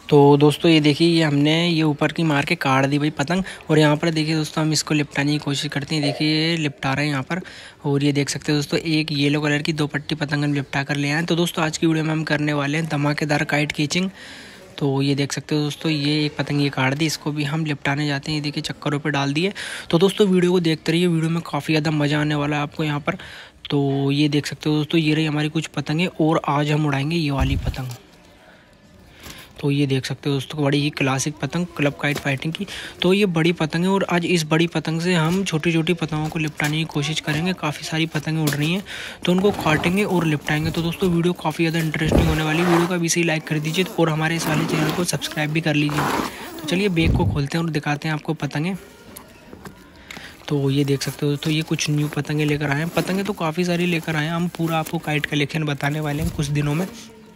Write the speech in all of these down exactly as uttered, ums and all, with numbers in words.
तो दोस्तों ये देखिए, ये हमने ये ऊपर की मार के काट दी भाई पतंग। और यहाँ पर देखिए दोस्तों, हम इसको लिपटाने की कोशिश करते हैं। देखिए ये लिपटा रहे हैं यहाँ पर। और ये देख सकते हैं दोस्तों, एक येलो कलर की दो पट्टी पतंग हम लिपटा कर ले आए। तो दोस्तों आज की वीडियो में हम करने वाले हैं धमाकेदार काइट कैचिंग। तो ये देख सकते हो दोस्तों, ये एक पतंग ये काट दी, इसको भी हम लिपटाने जाते हैं। ये देखिए चक्करों पे डाल दिए। तो दोस्तों वीडियो को देखते रहिए, वीडियो में काफ़ी ज़्यादा मज़ा आने वाला है आपको यहाँ पर। तो ये देख सकते हो दोस्तों, ये रही हमारी कुछ पतंगें और आज हम उड़ाएंगे ये वाली पतंग। तो ये देख सकते हो दोस्तों, बड़ी ही क्लासिक पतंग क्लब काइट फाइटिंग की। तो ये बड़ी पतंग है और आज इस बड़ी पतंग से हम छोटी छोटी पतंगों को लिपटाने की कोशिश करेंगे। काफ़ी सारी पतंगें उड़ रही हैं तो उनको काटेंगे और लिपटाएंगे। तो दोस्तों वीडियो काफ़ी ज़्यादा इंटरेस्टिंग होने वाली। वीडियो का भी सही लाइक कर दीजिए और हमारे इस वाले चैनल को सब्सक्राइब भी कर लीजिए। तो चलिए बैग को खोलते हैं और दिखाते हैं आपको पतंगें। तो ये देख सकते हो दोस्तों, ये कुछ न्यू पतंगें लेकर आए हैं। पतंगें तो काफ़ी सारी लेकर आए हैं, हम पूरा आपको काइट कलेक्शन बताने वाले हैं कुछ दिनों में।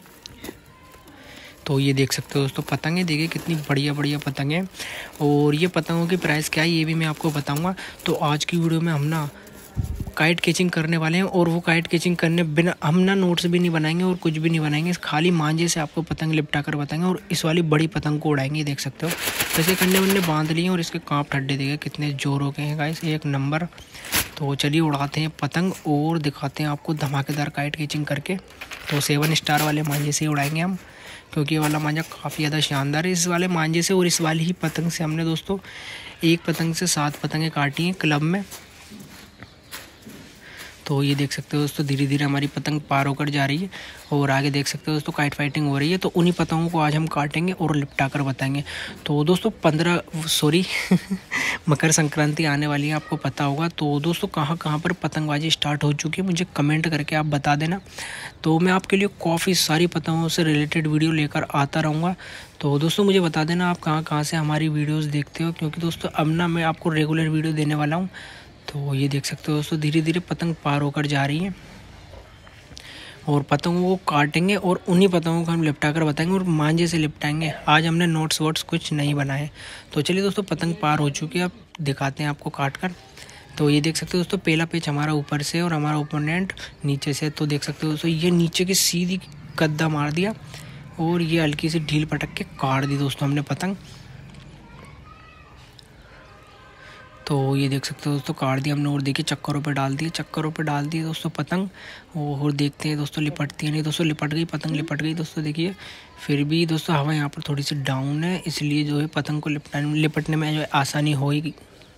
तो ये देख सकते हो दोस्तों, पतंगें देखिए कितनी बढ़िया बढ़िया पतंगें हैं। और ये पतंगों की प्राइस क्या है ये भी मैं आपको बताऊंगा। तो आज की वीडियो में हम ना काइट कैचिंग करने वाले हैं और वो काइट कैचिंग करने बिना हम ना नोट्स भी नहीं बनाएंगे और कुछ भी नहीं बनाएंगे, खाली मांझे से आपको पतंग लिपटा कर बताएंगे और इस वाली बड़ी पतंग को उड़ाएंगे। देख सकते हो जैसे कन्ने वन्ने बांध लिए और इसके कांप ठड्डे देखे कितने जोरों के हैं गाइस, एक नंबर। तो चलिए उड़ाते हैं पतंग और दिखाते हैं आपको धमाकेदार काइट कैचिंग करके। तो सेवन स्टार वाले मांझे से ही उड़ाएंगे हम, क्योंकि ये वाला मांझा काफ़ी ज़्यादा शानदार है। इस वाले मांझे से और इस वाली ही पतंग से हमने दोस्तों एक पतंग से सात पतंगें काटी हैं क्लब में। तो ये देख सकते हो दोस्तों, धीरे धीरे हमारी पतंग पार होकर जा रही है और आगे देख सकते हो दोस्तों काइट फाइटिंग हो रही है। तो उन्हीं पतंगों को आज हम काटेंगे और लिपटा कर बताएंगे। तो दोस्तों पंद्रह सॉरी मकर संक्रांति आने वाली है, आपको पता होगा। तो दोस्तों कहाँ कहाँ पर पतंगबाजी स्टार्ट हो चुकी है मुझे कमेंट करके आप बता देना। तो मैं आपके लिए काफ़ी सारी पतंगों से रिलेटेड वीडियो लेकर आता रहूँगा। तो दोस्तों मुझे बता देना आप कहाँ कहाँ से हमारी वीडियोज़ देखते हो, क्योंकि दोस्तों अब ना मैं आपको रेगुलर वीडियो देने वाला हूँ। तो ये देख सकते हो दोस्तों, धीरे धीरे पतंग पार होकर जा रही है और पतंगों को काटेंगे और उन्हीं पतंगों को हम लिपटा कर बताएंगे और मांझे से लिपटाएंगे। आज हमने नोट्स वोट्स कुछ नहीं बनाए। तो चलिए दोस्तों, पतंग पार हो चुकी है, अब दिखाते हैं आपको काट कर। तो ये देख सकते हो दोस्तों, पहला पेच हमारा ऊपर से और हमारा ओपोनेंट नीचे से। तो देख सकते हो दोस्तों, ये नीचे की सीधी गद्दा मार दिया और ये हल्की सी ढील पटक के काट दी दोस्तों हमने पतंग। तो ये देख सकते हो दोस्तों, काट दिया हमने और देखिए चक्करों पे डाल दिए चक्करों पे डाल दिए दोस्तों पतंग। और देखते हैं दोस्तों लिपटती है नहीं। दोस्तों लिपट गई पतंग, लिपट गई दोस्तों। देखिए फिर भी दोस्तों हवा यहाँ पर थोड़ी सी डाउन है, इसलिए जो है पतंग को लिपटाने लिपटने में जो है आसानी होगी।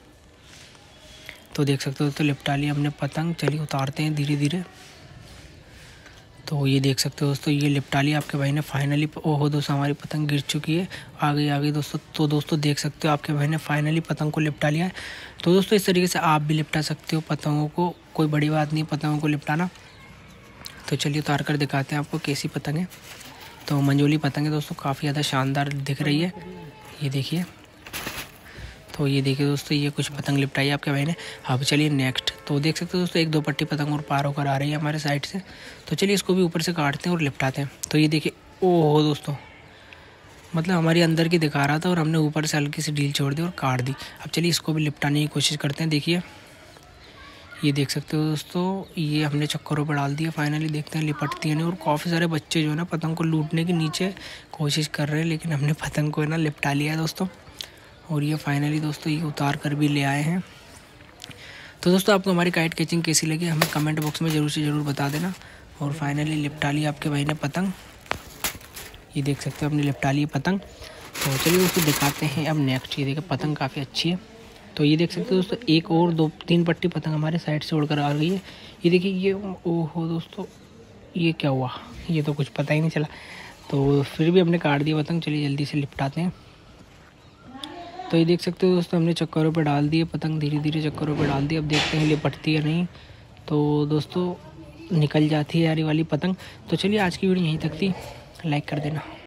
तो देख सकते हो दोस्तों, लिपटा लिया हमने पतंग। चलिए उतारते हैं धीरे धीरे। तो ये देख सकते हो दोस्तों, ये लिपटा लिया आपके भाई ने फाइनली। ओहो दोस्तों, हमारी पतंग गिर चुकी है, आ गई आ गई दोस्तों। तो दोस्तों देख सकते हो आपके भाई ने फाइनली पतंग को लिपटा लिया है। तो दोस्तों इस तरीके से आप भी लिपटा सकते हो पतंगों को, कोई बड़ी बात नहीं पतंगों को लिपटाना। तो चलिए उतार कर दिखाते हैं आपको कैसी पतंग है। तो मंजोली पतंग है दोस्तों, काफ़ी ज़्यादा शानदार दिख रही है, ये देखिए। तो ये देखिए दोस्तों, ये कुछ पतंग लिपटाई आपके भाई ने। अब चलिए नेक्स्ट। तो देख सकते हो दोस्तों, एक दो पट्टी पतंग और पार होकर आ रही है हमारे साइड से। तो चलिए इसको भी ऊपर से काटते हैं और लिपटाते हैं। तो ये देखिए, ओहो दोस्तों, मतलब हमारी अंदर की दिखा रहा था और हमने ऊपर से हल्की सी ढील छोड़ दी और काट दी। अब चलिए इसको भी लिपटाने की कोशिश करते हैं। देखिए ये देख सकते हो दोस्तों, ये हमने चक्करों पर डाल दिया फाइनली। देखते हैं लिपटती है नहीं। और काफ़ी सारे बच्चे जो है ना पतंग को लूटने की नीचे कोशिश कर रहे हैं, लेकिन हमने पतंग को है ना लिपटा लिया है दोस्तों। और ये फाइनली दोस्तों ये उतार कर भी ले आए हैं। तो दोस्तों आपको हमारी काइट कैचिंग कैसी लगी हमें कमेंट बॉक्स में ज़रूर से ज़रूर बता देना। और फाइनली लिपटा लिया आपके भाई ने पतंग, ये देख सकते हो अपनी लिपटा ली पतंग। तो चलिए दोस्तों दिखाते हैं अब नेक्स्ट। ये देखिए पतंग काफ़ी अच्छी है। तो ये देख सकते हो दोस्तों, एक और दो तीन पट्टी पतंग हमारे साइड से उड़कर आ गई है। ये देखिए, ये ओहो दोस्तों, ये क्या हुआ ये तो कुछ पता ही नहीं चला। तो फिर भी हमने काट दिया पतंग। चलिए जल्दी से लिपटाते हैं। तो ये देख सकते हो दोस्तों, हमने चक्करों पे डाल दिए पतंग, धीरे धीरे चक्करों पे डाल दिए। अब देखते हैं लिपटती है नहीं। तो दोस्तों निकल जाती है यार ये वाली पतंग। तो चलिए आज की वीडियो यहीं तक थी, लाइक कर देना।